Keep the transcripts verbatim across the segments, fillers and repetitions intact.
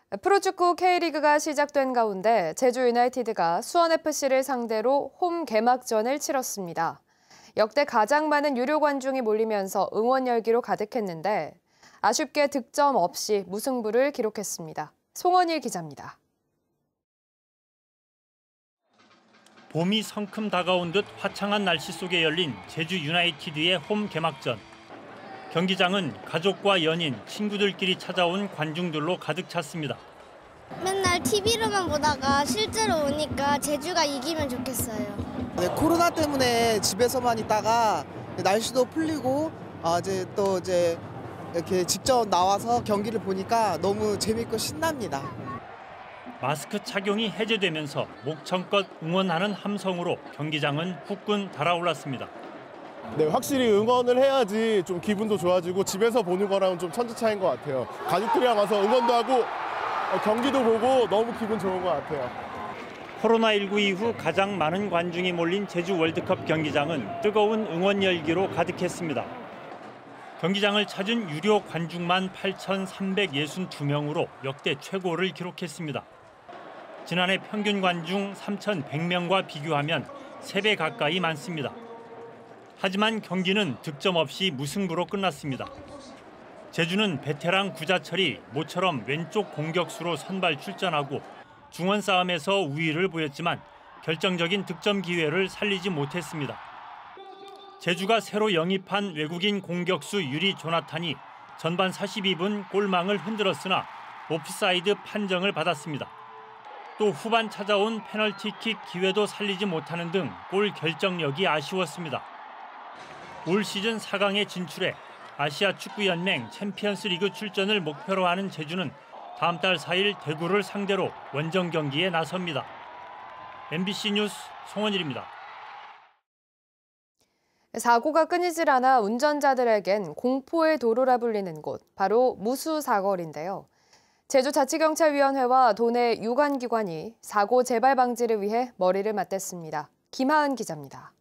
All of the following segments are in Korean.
프로축구 K리그가 시작된 가운데 제주 유나이티드가 수원에프씨를 상대로 홈 개막전을 치렀습니다. 역대 가장 많은 유료 관중이 몰리면서 응원 열기로 가득했는데 아쉽게 득점 없이 무승부를 기록했습니다. 송원일 기자입니다. 봄이 성큼 다가온 듯 화창한 날씨 속에 열린 제주 유나이티드의 홈 개막전. 경기장은 가족과 연인, 친구들끼리 찾아온 관중들로 가득 찼습니다. 맨날 티비로만 보다가 실제로 오니까 제주가 이기면 좋겠어요. 네, 코로나 때문에 집에서만 있다가 날씨도 풀리고 아, 이제 또 이제 이렇게 직접 나와서 경기를 보니까 너무 재밌고 신납니다. 마스크 착용이 해제되면서 목청껏 응원하는 함성으로 경기장은 후끈 달아올랐습니다. 네, 확실히 응원을 해야지 좀 기분도 좋아지고 집에서 보는 거랑은 좀 천지 차이인 것 같아요. 가족들이랑 와서 응원도 하고 경기도 보고 너무 기분 좋은 것 같아요. 코로나십구 이후 가장 많은 관중이 몰린 제주 월드컵 경기장은 뜨거운 응원 열기로 가득했습니다. 경기장을 찾은 유료 관중만 팔천삼백육십이 명으로 역대 최고를 기록했습니다. 지난해 평균 관중 삼천백 명과 비교하면 세 배 가까이 많습니다. 하지만 경기는 득점 없이 무승부로 끝났습니다. 제주는 베테랑 구자철이 모처럼 왼쪽 공격수로 선발 출전하고 중원 싸움에서 우위를 보였지만 결정적인 득점 기회를 살리지 못했습니다. 제주가 새로 영입한 외국인 공격수 유리 조나탄이 전반 사십이 분 골망을 흔들었으나 오프사이드 판정을 받았습니다. 또 후반 찾아온 페널티킥 기회도 살리지 못하는 등 골 결정력이 아쉬웠습니다. 올 시즌 사 강에 진출해 아시아 축구연맹 챔피언스리그 출전을 목표로 하는 제주는 다음 달 사 일 대구를 상대로 원정 경기에 나섭니다. 엠비씨 뉴스 송원일입니다. 사고가 끊이질 않아 운전자들에겐 공포의 도로라 불리는 곳, 바로 무수사거리인데요. 제주자치경찰위원회와 도내 유관기관이 사고 재발 방지를 위해 머리를 맞댔습니다. 김하은 기자입니다.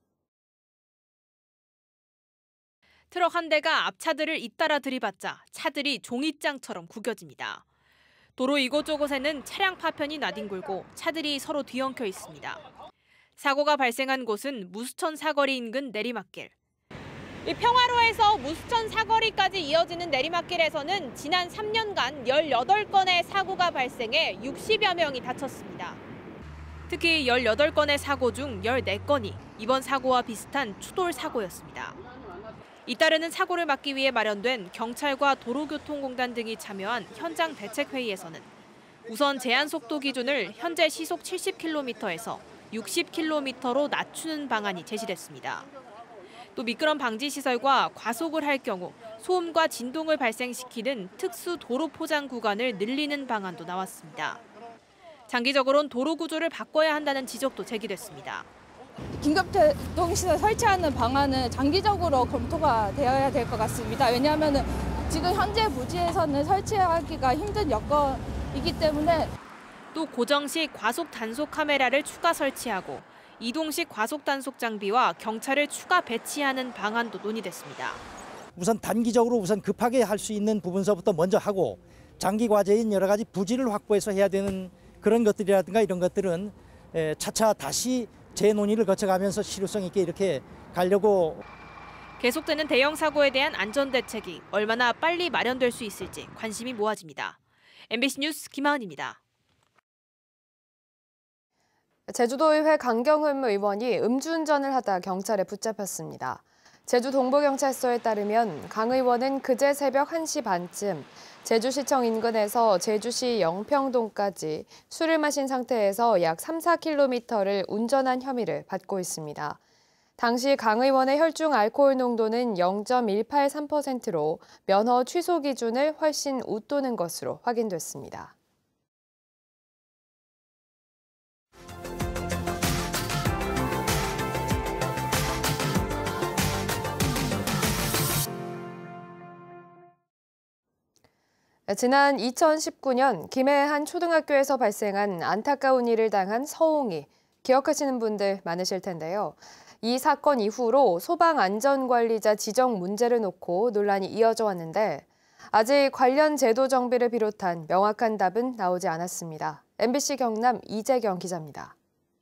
트럭 한 대가 앞차들을 잇따라 들이받자 차들이 종잇장처럼 구겨집니다. 도로 이곳저곳에는 차량 파편이 나뒹굴고 차들이 서로 뒤엉켜 있습니다. 사고가 발생한 곳은 무수천 사거리 인근 내리막길. 이 평화로에서 무수천 사거리까지 이어지는 내리막길에서는 지난 삼 년간 열여덟 건의 사고가 발생해 육십여 명이 다쳤습니다. 특히 열여덟 건의 사고 중 열네 건이 이번 사고와 비슷한 추돌 사고였습니다. 잇따르는 사고를 막기 위해 마련된 경찰과 도로교통공단 등이 참여한 현장 대책회의에서는 우선 제한 속도 기준을 현재 시속 칠십 킬로미터에서 육십 킬로미터로 낮추는 방안이 제시됐습니다. 또 미끄럼 방지 시설과 과속을 할 경우 소음과 진동을 발생시키는 특수 도로 포장 구간을 늘리는 방안도 나왔습니다. 장기적으로는 도로 구조를 바꿔야 한다는 지적도 제기됐습니다. 긴급대동시설 설치하는 방안은 장기적으로 검토가 되어야 될 것 같습니다. 왜냐하면 지금 현재 부지에서는 설치하기가 힘든 여건이기 때문에 또 고정식 과속 단속 카메라를 추가 설치하고 이동식 과속 단속 장비와 경찰을 추가 배치하는 방안도 논의됐습니다. 우선 단기적으로 우선 급하게 할 수 있는 부분서부터 먼저 하고 장기 과제인 여러 가지 부지를 확보해서 해야 되는 그런 것들이라든가 이런 것들은 차차 다시 재논의를 거쳐가면서 실효성 있게 이렇게 가려고. 계속되는 대형 사고에 대한 안전 대책이 얼마나 빨리 마련될 수 있을지 관심이 모아집니다. 엠비씨 뉴스 김하은입니다. 제주도의회 강경흠 의원이 음주운전을 하다 경찰에 붙잡혔습니다. 제주 동부경찰서에 따르면 강 의원은 그제 새벽 한 시 반쯤 제주시청 인근에서 제주시 영평동까지 술을 마신 상태에서 약 삼, 사 킬로미터를 운전한 혐의를 받고 있습니다. 당시 강 의원의 혈중 알코올 농도는 영 점 일팔삼 퍼센트로 면허 취소 기준을 훨씬 웃도는 것으로 확인됐습니다. 지난 이천십구 년 김해의 한 초등학교에서 발생한 안타까운 일을 당한 서홍이 기억하시는 분들 많으실 텐데요. 이 사건 이후로 소방안전관리자 지정 문제를 놓고 논란이 이어져 왔는데 아직 관련 제도 정비를 비롯한 명확한 답은 나오지 않았습니다. 엠비씨 경남 이재경 기자입니다.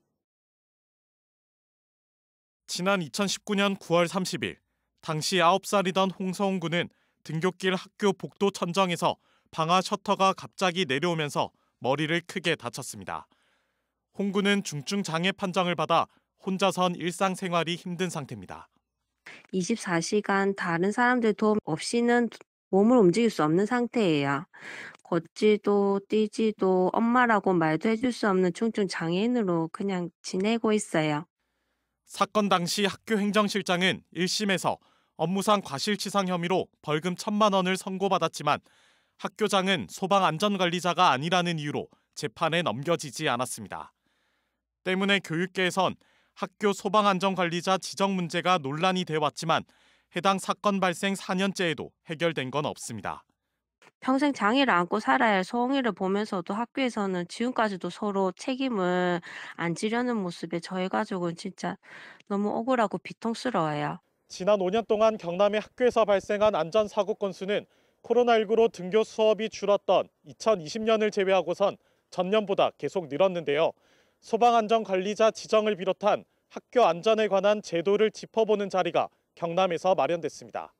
지난 이천십구 년 구월 삼십일, 당시 아홉 살이던 홍서훈 군은 등굣길 학교 복도 천정에서 방화 셔터가 갑자기 내려오면서 머리를 크게 다쳤습니다. 홍 군은 중증 장애 판정을 받아 혼자선 일상생활이 힘든 상태입니다. 이십사 시간 다른 사람들 도움 없이는 몸을 움직일 수 없는 상태예요. 걷지도 뛰지도 엄마라고 말도 해줄 수 없는 중증 장애인으로 그냥 지내고 있어요. 사건 당시 학교 행정실장은 일 심에서 업무상 과실치상 혐의로 벌금 천만 원을 선고받았지만 학교장은 소방안전관리자가 아니라는 이유로 재판에 넘겨지지 않았습니다. 때문에 교육계에선 학교 소방안전관리자 지정 문제가 논란이 돼왔지만 해당 사건 발생 사 년째에도 해결된 건 없습니다. 평생 장애를 안고 살아야 할 소홍이를 보면서도 학교에서는 지금까지도 서로 책임을 안 지려는 모습에 저희 가족은 진짜 너무 억울하고 비통스러워요. 지난 오 년 동안 경남의 학교에서 발생한 안전사고 건수는 코로나십구로 등교 수업이 줄었던 이천이십 년을 제외하고선 전년보다 계속 늘었는데요. 소방안전관리자 지정을 비롯한 학교 안전에 관한 제도를 짚어보는 자리가 경남에서 마련됐습니다.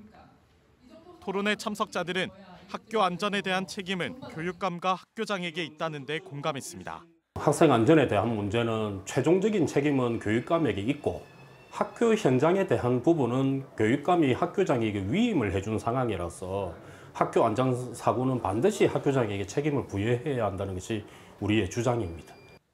토론회 참석자들은 학교 안전에 대한 책임은 교육감과 학교장에게 있다는 데 공감했습니다. 학생 안전에 대한 문제는 최종적인 책임은 교육감에게 있고 학교 현장에 대한 부분은 교육감이 학교장에게 위임을 해준 상황이라서 학교 안전사고는 반드시 학교장에게 책임을 부여해야 한다는 것이 우리의 주장입니다.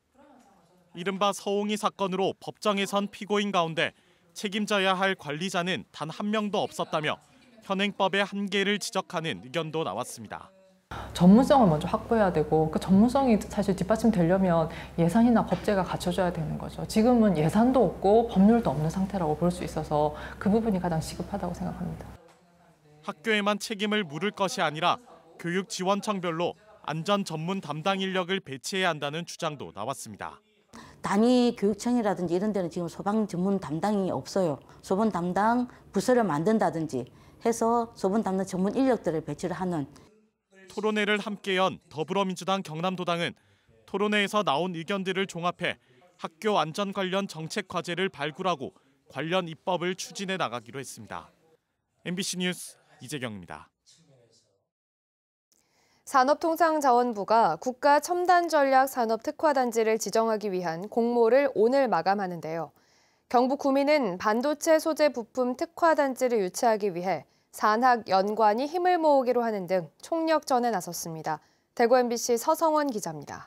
이른바 서홍이 사건으로 법정에 선 피고인 가운데 책임져야 할 관리자는 단 한 명도 없었다며 현행법의 한계를 지적하는 의견도 나왔습니다. 전문성을 먼저 확보해야 되고 그 전문성이 사실 뒷받침되려면 예산이나 법제가 갖춰져야 되는 거죠. 지금은 예산도 없고 법률도 없는 상태라고 볼 수 있어서 그 부분이 가장 시급하다고 생각합니다. 학교에만 책임을 물을 것이 아니라 교육지원청별로 안전 전문 담당 인력을 배치해야 한다는 주장도 나왔습니다. 단위 교육청이라든지 이런 데는 지금 소방 전문 담당이 없어요. 소방 담당 부서를 만든다든지 해서 소방 담당 전문 인력들을 배치를 하는. 토론회를 함께 연 더불어민주당 경남도당은 토론회에서 나온 의견들을 종합해 학교 안전 관련 정책 과제를 발굴하고 관련 입법을 추진해 나가기로 했습니다. 엠비씨 뉴스 이재경입니다. 산업통상자원부가 국가첨단전략산업특화단지를 지정하기 위한 공모를 오늘 마감하는데요. 경북 구미는 반도체 소재 부품 특화단지를 유치하기 위해 산학 연관이 힘을 모으기로 하는 등 총력전에 나섰습니다. 대구 엠비씨 서성원 기자입니다.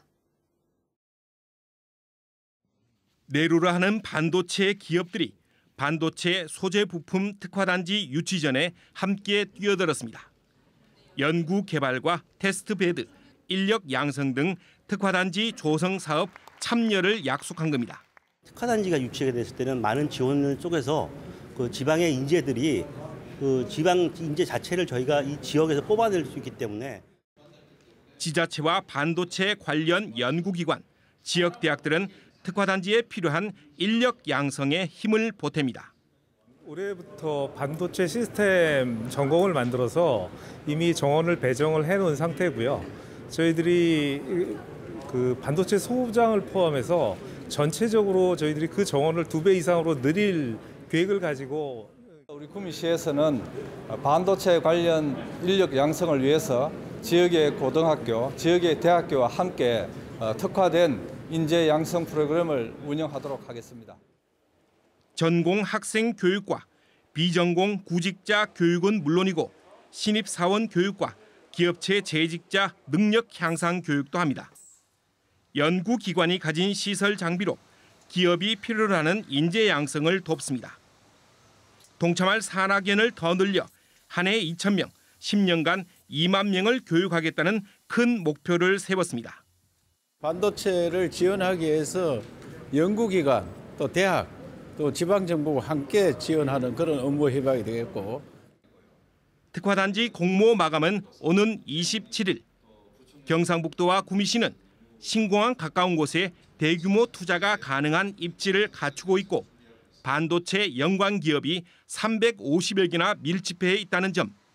내로라 하는 반도체 기업들이 반도체 소재 부품 특화단지 유치 전에 함께 뛰어들었습니다. 연구 개발과 테스트 베드, 인력 양성 등 특화단지 조성 사업 참여를 약속한 겁니다. 특화단지가 유치가 됐을 때는 많은 지원을 속에서 그 지방의 인재들이 그 지방 인재 자체를 저희가 이 지역에서 뽑아낼 수 있기 때문에 지자체와 반도체 관련 연구기관, 지역 대학들은 특화단지에 필요한 인력 양성에 힘을 보탭니다. 올해부터 반도체 시스템 전공을 만들어서 이미 정원을 배정을 해놓은 상태고요. 저희들이 그 반도체 소부장을 포함해서 전체적으로 저희들이 그 정원을 두 배 이상으로 늘릴 계획을 가지고 우리 구미시에서는 반도체 관련 인력 양성을 위해서 지역의 고등학교, 지역의 대학교와 함께 특화된 인재 양성 프로그램을 운영하도록 하겠습니다. 전공 학생 교육과 비전공 구직자 교육은 물론이고 신입사원 교육과 기업체 재직자 능력 향상 교육도 합니다. 연구기관이 가진 시설 장비로 기업이 필요로 하는 인재 양성을 돕습니다. 동참할 산학연을 더 늘려 한 해 이천 명, 십 년간 이만 명을 교육하겠다는 큰 목표를 세웠습니다. 반도체를 지원하기 위해서 연구기관, 또 대학, 또 지방정부와 함께 지원하는 그런 업무 협약이 되겠고. 특화단지 공모 마감은 오는 이십칠 일. 경상북도와 구미시는 신공항 가까운 곳에 대규모 투자가 가능한 입지를 갖추고 있고 반도체 연관 기업이 삼백오십여 개나 밀집해 있다는 점,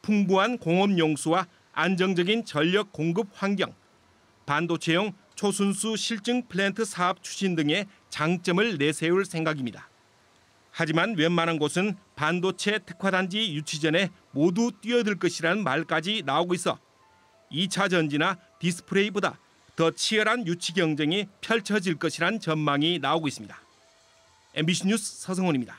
풍부한 공업 용수와 안정적인 전력 공급 환경, 반도체용 초순수 실증 플랜트 사업 추진 등의 장점을 내세울 생각입니다. 하지만 웬만한 곳은 반도체 특화단지 유치 전에 모두 뛰어들 것이라는 말까지 나오고 있어 이 차 전지나 디스플레이보다 더 치열한 유치 경쟁이 펼쳐질 것이란 전망이 나오고 있습니다. 엠비씨 뉴스 서성훈입니다.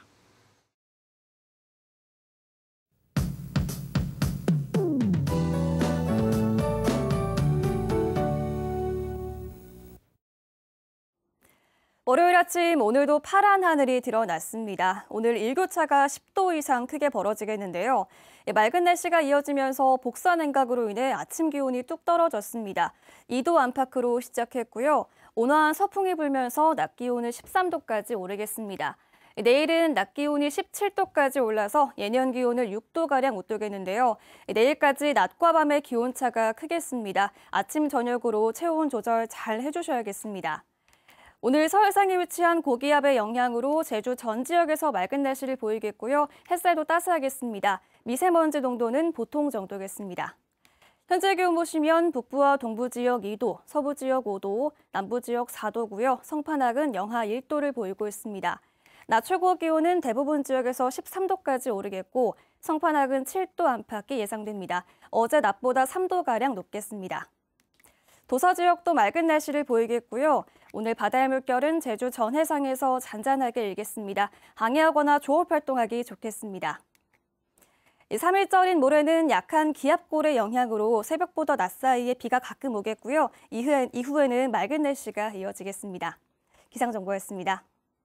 월요일 아침 오늘도 파란 하늘이 드러났습니다. 오늘 일교차가 십 도 이상 크게 벌어지겠는데요. 맑은 날씨가 이어지면서 복사 냉각으로 인해 아침 기온이 뚝 떨어졌습니다. 이 도 안팎으로 시작했고요. 온화한 서풍이 불면서 낮 기온은 십삼 도까지 오르겠습니다. 내일은 낮 기온이 십칠 도까지 올라서 예년 기온을 육 도가량 웃돌겠는데요. 내일까지 낮과 밤의 기온차가 크겠습니다. 아침 저녁으로 체온 조절 잘 해주셔야겠습니다. 오늘 서해상에 위치한 고기압의 영향으로 제주 전 지역에서 맑은 날씨를 보이겠고요. 햇살도 따스하겠습니다. 미세먼지 농도는 보통 정도겠습니다. 현재 기온 보시면 북부와 동부 지역 이 도, 서부 지역 오 도, 남부 지역 사 도고요. 성판악은 영하 일 도를 보이고 있습니다. 낮 최고 기온은 대부분 지역에서 십삼 도까지 오르겠고 성판악은 칠 도 안팎이 예상됩니다. 어제 낮보다 삼 도가량 높겠습니다. 도서 지역도 맑은 날씨를 보이겠고요. 오늘 바다의 물결은 제주 전 해상에서 잔잔하게 일겠습니다. 항해하거나 조업 활동하기 좋겠습니다. 삼 일절인 모레는 약한 기압골의 영향으로 새벽보다 낮 사이에 비가 가끔 오겠고요. 이후에, 이후에는 맑은 날씨가 이어지겠습니다. 기상정보였습니다.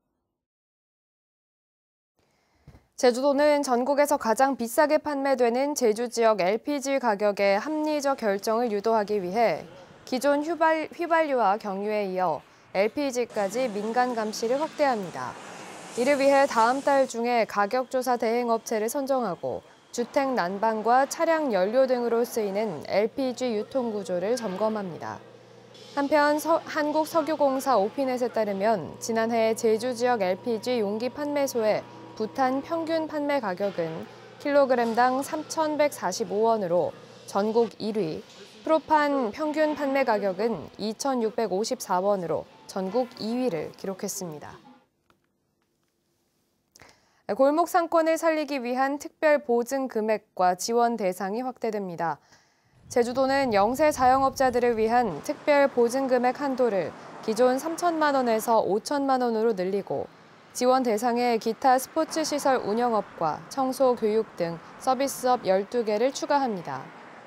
제주도는 전국에서 가장 비싸게 판매되는 제주 지역 엘피지 가격의 합리적 결정을 유도하기 위해 기존 휘발, 휘발유와 경유에 이어 엘피지까지 민간 감시를 확대합니다. 이를 위해 다음 달 중에 가격조사 대행업체를 선정하고 주택 난방과 차량 연료 등으로 쓰이는 엘피지 유통 구조를 점검합니다. 한편 서, 한국석유공사 오피넷에 따르면 지난해 제주 지역 엘피지 용기 판매소의 부탄 평균 판매 가격은 킬로그램당 삼천백사십오 원으로 전국 일 위, 프로판 평균 판매 가격은 이천육백오십사 원으로 전국 이 위를 기록했습니다. 골목 상권을 살리기 위한 특별 보증 금액과 지원 대상이 확대됩니다. 제주도는 영세 자영업자들을 위한 특별 보증 금액 한도를 기존 삼천만 원에서 오천만 원으로 늘리고 지원 대상에 기타 스포츠 시설 운영업과 청소, 교육 등 서비스업 열두 개를 추가합니다.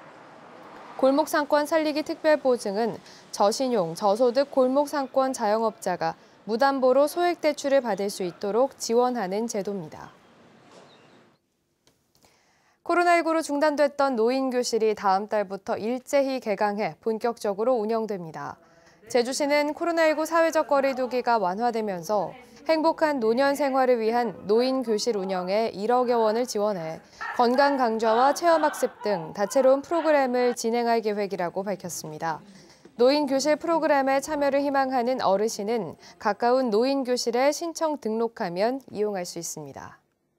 골목상권 살리기 특별보증은 저신용, 저소득 골목상권 자영업자가 무담보로 소액대출을 받을 수 있도록 지원하는 제도입니다. 코로나십구로 중단됐던 노인교실이 다음 달부터 일제히 개강해 본격적으로 운영됩니다. 제주시는 코로나십구 사회적 거리 두기가 완화되면서 행복한 노년 생활을 위한 노인 교실 운영에 일억여 원을 지원해 건강 강좌와 체험학습 등 다채로운 프로그램을 진행할 계획이라고 밝혔습니다. 노인 교실 프로그램에 참여를 희망하는 어르신은 가까운 노인 교실에 신청 등록하면 이용할 수 있습니다.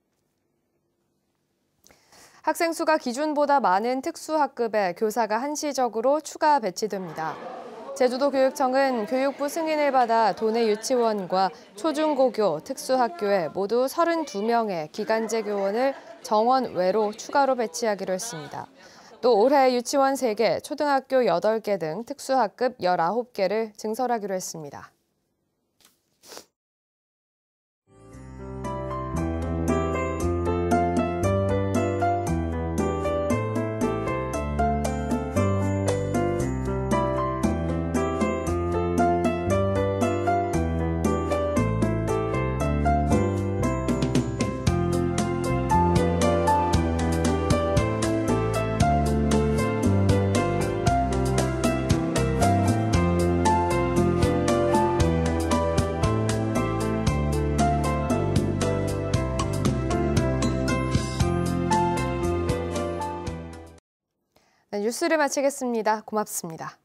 학생 수가 기준보다 많은 특수학급에 교사가 한시적으로 추가 배치됩니다. 제주도교육청은 교육부 승인을 받아 도내 유치원과 초중고교 특수학교에 모두 서른두 명의 기간제 교원을 정원 외로 추가로 배치하기로 했습니다. 또 올해 유치원 세 개, 초등학교 여덟 개 등 특수학급 열아홉 개를 증설하기로 했습니다. 뉴스를 마치겠습니다. 고맙습니다.